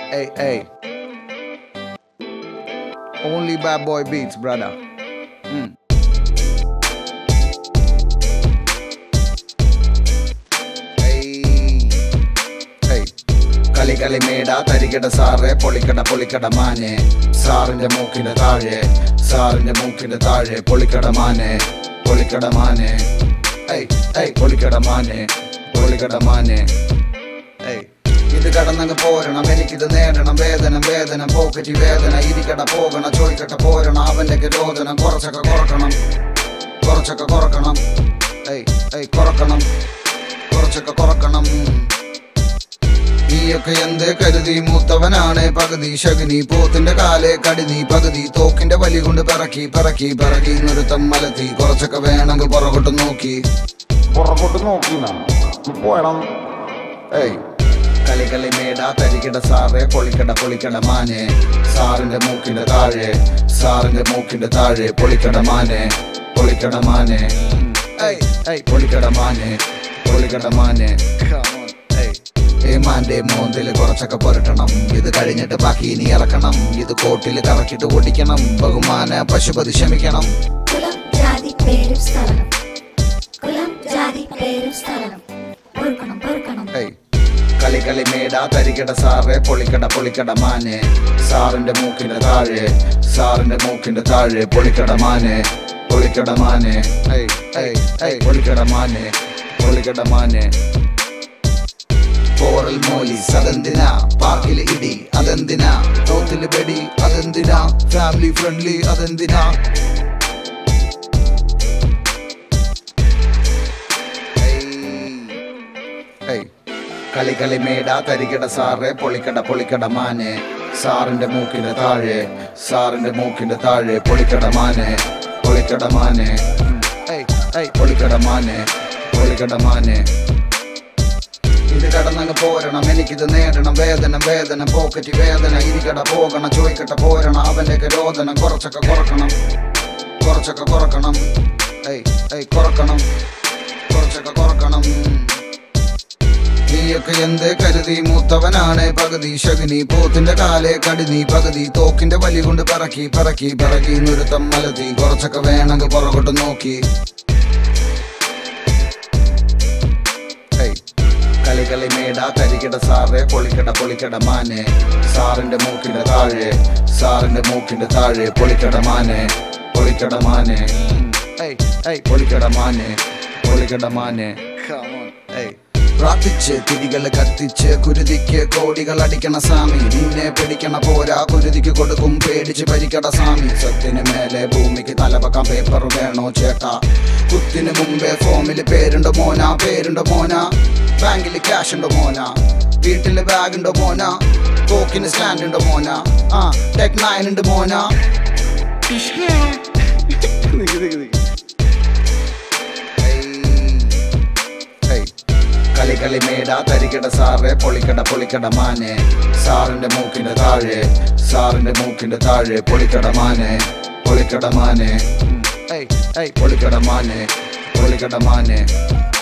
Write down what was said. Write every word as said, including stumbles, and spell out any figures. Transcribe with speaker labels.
Speaker 1: Hey, hey. Only bad boy beats, brother. Mm. Hey, hey. Kali kali meda tarikada sarre polikada polikada mane. Sarinde mookinde thaazhe, sarinde mookinde thaazhe polikada mane, polikada mane. Hey, hey, polikada mane, polikada mane. Hey. ഇത് കടന്നങ്ങ് പോരണം എനിക്കിത് നേടണം വേദന വേദന പോക്കറ്റി വേദന ഇരിക്കട പോകണം ചോദിക്കട്ട പോരണം അവൻ്റെ രോദനം കുറച്ചൊക്കെ കുറക്കണം കുറച്ചൊക്കെ കുറക്കണം ഏയ് ഏയ് കുറക്കണം കുറച്ചൊക്കെ കുറക്കണം നീയൊക്കെ എന്ത് കരുതി മൂത്തവനാണ് പകുതി ശകുനി പോത്തിന്റെ കാലേ കടിനി പകുതി തോക്കിന്റെ വലി കൊണ്ട് പിറക്കി പിറക്കി പിറക്കി നിർത്തം മലത്തി കുറച്ചൊക്കെ വേണമെങ്കിൽ പുറകോട്ട് നോക്കി പുറകോട്ട് നോക്കി പോയണം ഏയ് Kali kali meda tarikada sarre polikada polikada mane sarinde mookinde thaazhe sarinde mookinde thaazhe polikada mane polikada mane hey hey polikada mane polikada mane come on hey ee mande mondile korachakka porattanam idu kazhinjittu baaki ni irakkanam idu koottil karakittu odikkanam bahumana pashupati shamikkanam kulam jati peru sthalanam kulam jati peru sthalanam porukkanam porukkanam hey Kali kali meda tarikada sarre polikada polikada mane sarinde mookinde thaazhe sarinde mookinde thaazhe polikada mane polikada mane hey hey hey polikada mane polikada mane Coral molly sadandina parkil idi adandina tothil bedi adandina family friendly adandina hey hey Kali kali meda tarikada sarre polikada polikada mane sarinde mookinde thaazhe sarinde mookinde thaazhe polikada mane polikada mane hey hey polikada mane polikada mane ഇത് കടന്നങ്ങ് പോരണം എനിക്കിത് നേടണം വേദന വേദന പോക്കറ്റി വേദന ഇരിക്കട പോകണം ചോദിക്കട്ട പോരണം അവൻ്റെ രോദനം കുറച്ചൊക്കെ കുറക്കണം കുറച്ചൊക്കെ കുറക്കണം ഏയ് ഏയ് കുറക്കണം കുറച്ചൊക്കെ കുറക്കണം നീയൊക്കെ എന്ത് കരുതി മൂത്തവനാണ് പകുതി ശകുനി പോത്തിന്റെ കാലേ കടിനി പകുതി തോക്കിന്റെ വലി കൊണ്ട് പിറക്കി പിറക്കി പിറക്കി നിർത്തം മലത്തി കുറച്ചൊക്കെ വേണമെങ്കിൽ പുറകോട്ട് നോക്കി കളി കളി മേട തരികട സാറേ പൊളിക്കട പൊളിക്കട മാനെ സാറിന്റെ മൂക്കിന്റെ താഴെ സാറിന്റെ മൂക്കിന്റെ താഴെ പൊളിക്കട മാനെ പൊളിക്കട മാനെ പൊളിക്കട മാനെ പൊളിക്കട മാനെ പ്രാർത്ഥിച്ച് തിരികള് കത്തിച്ച് കുരുതിക്ക് കോടികൾ അടിക്കണ സാമി നിന്നെ പിടിക്കണ പോരാ കുരുതിക്ക് കൊടുക്കും പേടിച്ച് ഭരിക്കട സാമി സത്തിന് മേലെ ഭൂമിക്ക് തലവക്കാൻ പേപ്പർ വേണോ ചേട്ടാ കുത്തിന് മുമ്പേ ഫോമില് പേരുണ്ടോ മോന പേരുണ്ടോ മോന ബാങ്കില് ക്യാഷ് ഉണ്ടോ മോന വീട്ടില് ബാഗ് ഉണ്ടോ മോന തോക്കിന് സ്റ്റാൻഡ് ഉണ്ടോ മോന ആ ടെക് നയൻ ഉണ്ട് മോന കളി കളി മേട തരികട സാറേ പൊളിക്കട പൊളിക്കട മാനെ സാറിന്റെ മൂക്കിന്റെ താഴെ സാറിന്റെ മൂക്കിന്റെ താഴെ പൊളിക്കട മാനെ പൊളിക്കട മാനെ പൊളിക്കട മാനെ പൊളിക്കട മാനെ